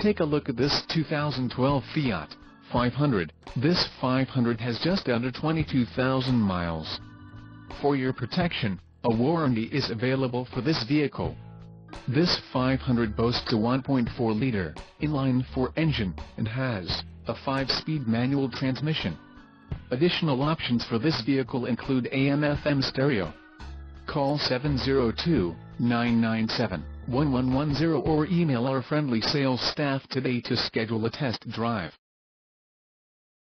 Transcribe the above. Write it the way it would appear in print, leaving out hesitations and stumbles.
take a look at this 2012 Fiat 500. This 500 has just under 22,000 miles. For your protection, a warranty is available for this vehicle. This 500 boasts a 1.4-liter inline-4 engine and has a 5-speed manual transmission. Additional options for this vehicle include AM/FM stereo. Call 702-997-1110 or email our friendly sales staff today to schedule a test drive.